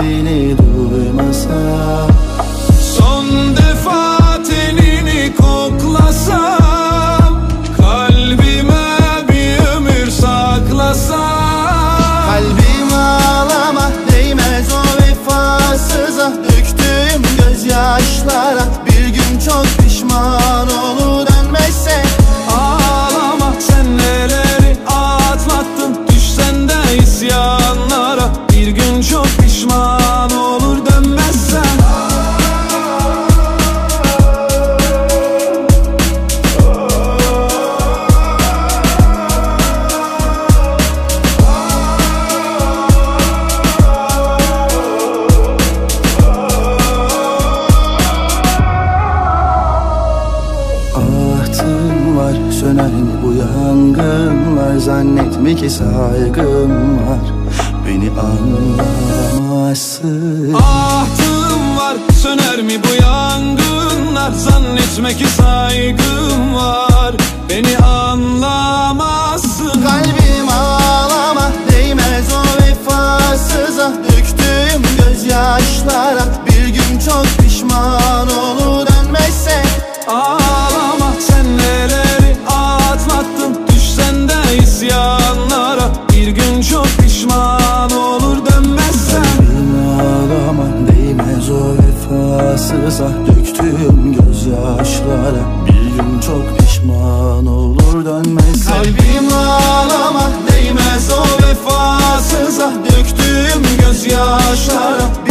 sesini duymasam, son defa tenini koklasam, kalbime bir ömür saklasam. kalbim ağlama, değmez o vefasıza, döktüğüm gözyaşlara bir gün çok pişman olur dönmezse. Ağlama, sen neleri atlattın, düşsen de isyanlara, bir gün çok pişman olur dönmezsen. Ahtım var, söner mi bu yangınlar? Zannetme ki saygım var, beni anlamazsın. Ahtım var, söner mi bu yangınlar? Zannetme ki saygım var, beni anlamazsın. Kalbim ağlama, değmez o vefasıza, döktüğüm gözyaşlara bir gün çok pişman olur dönmezse. Ağlama, sen neleri atlattın, düşsen de isyanlara, bir gün çok pişman olur dönmezsen. Kalbim ağlama, değmez o vefasıza, döktüğüm gözyaşlara bir gün çok pişman olur dönmezse. Kalbim ağlama, değmez o vefasıza, döktüğüm gözyaşlara